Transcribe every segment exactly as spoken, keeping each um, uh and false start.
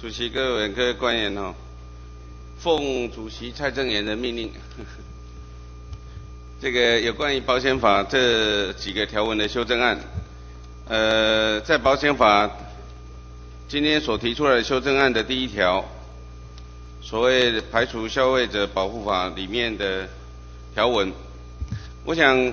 主席、各位委员、各位官员哦，奉主席蔡正元的命令，呵呵这个有关于保险法这几个条文的修正案，呃，在保险法今天所提出来的修正案的第一条，所谓排除消费者保护法里面的条文，我想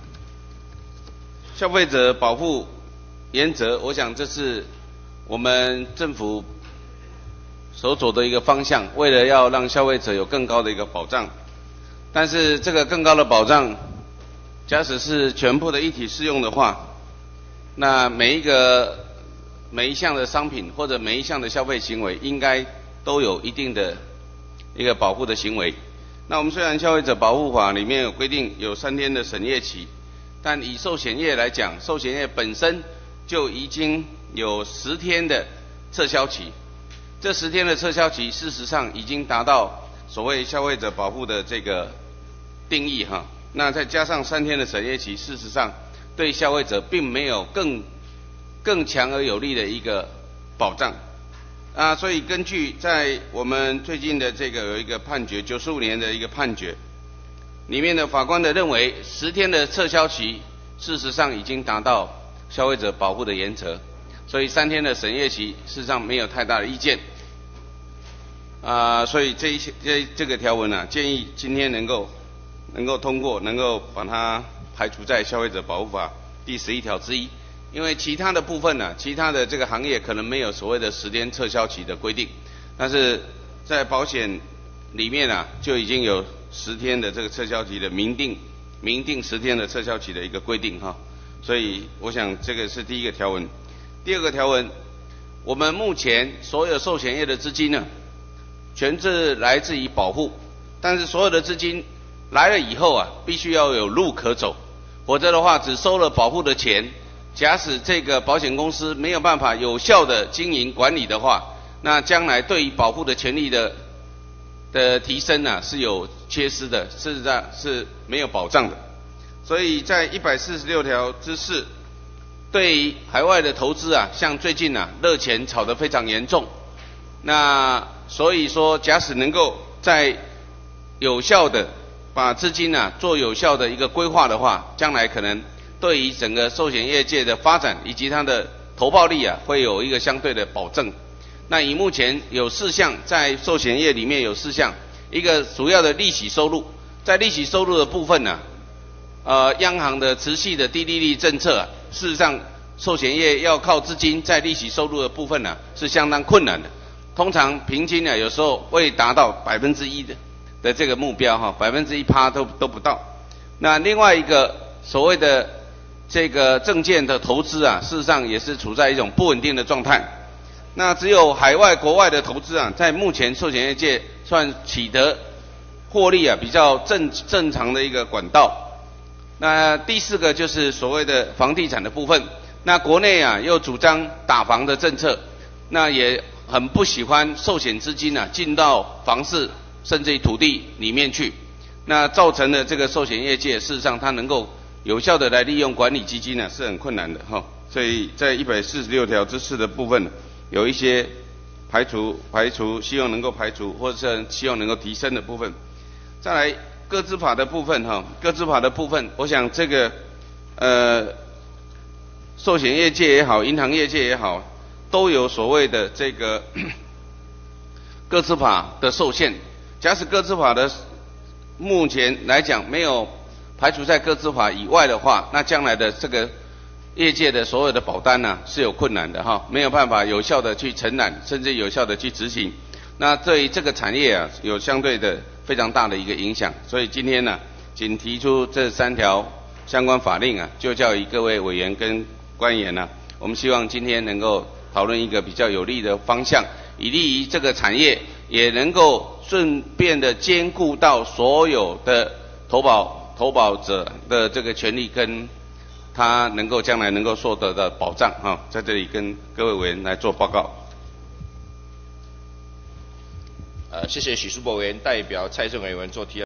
消费者保护原则，我想这是我们政府所走的一个方向，为了要让消费者有更高的一个保障。但是这个更高的保障，假使是全部的一体适用的话，那每一个每一项的商品或者每一项的消费行为，应该都有一定的一个保护的行为。那我们虽然消费者保护法里面有规定有三天的审验期，但以寿险业来讲，寿险业本身就已经有十天的撤销期。这十天的撤销期，事实上已经达到所谓消费者保护的这个定义哈。那再加上三天的审验期，事实上对消费者并没有更更强而有力的一个保障啊。所以根据在我们最近的这个有一个判决，九十五年的一个判决里面的法官的认为，十天的撤销期事实上已经达到消费者保护的原则，所以三天的审验期事实上没有太大的意见。啊、呃，所以这一些这这个条文呢、啊，建议今天能够能够通过，能够把它排除在消费者保护法第十一条之一。因为其他的部分呢、啊，其他的这个行业可能没有所谓的十天撤销期的规定，但是在保险里面啊，就已经有十天的这个撤销期的明定明定十天的撤销期的一个规定哈。所以我想这个是第一个条文。第二个条文，我们目前所有寿险业的资金呢，全是来自于保护，但是所有的资金来了以后啊，必须要有路可走，否则的话只收了保护的钱，假使这个保险公司没有办法有效的经营管理的话，那将来对于保护的权利的的提升啊是有缺失的，事实上是没有保障的。所以在一百四十六条之四，对于海外的投资啊，像最近啊热钱炒得非常严重，那所以说，假使能够在有效的把资金啊做有效的一个规划的话，将来可能对于整个寿险业界的发展以及它的投报率啊，会有一个相对的保证。那以目前有四项，在寿险业里面有四项，一个主要的利息收入，在利息收入的部分呢、啊，呃，央行的持续的低利率政策啊，事实上寿险业要靠资金在利息收入的部分呢、啊，是相当困难的。通常平均呢，有时候会达到百分之一的的这个目标哈，百分之一趴都都不到。那另外一个所谓的这个证券的投资啊，事实上也是处在一种不稳定的状态。那只有海外国外的投资啊，在目前寿险业界算取得获利啊比较正正常的一个管道。那第四个就是所谓的房地产的部分。那国内啊又主张打房的政策，那也很不喜欢寿险资金啊进到房市甚至于土地里面去，那造成了这个寿险业界事实上它能够有效的来利用管理基金呢是很困难的哈。所以在一百四十六条之四的部分，有一些排除排除希望能够排除或者是希望能够提升的部分。再来个资法的部分哈，个资法的部分，我想这个呃寿险业界也好，银行业界也好，都有所谓的这个个资法的受限。假使个资法的目前来讲没有排除在个资法以外的话，那将来的这个业界的所有的保单呢、啊、是有困难的哈，没有办法有效的去承揽，甚至有效的去执行。那对于这个产业啊有相对的非常大的一个影响。所以今天呢，仅提出这三条相关法令啊，就叫于各位委员跟官员呢、啊，我们希望今天能够讨论一个比较有利的方向，以利于这个产业也能够顺便的兼顾到所有的投保投保者的这个权利跟他能够将来能够获得的保障哈。在这里跟各位委员来做报告。 呃，谢谢许淑博委员代表蔡正元委员做提案。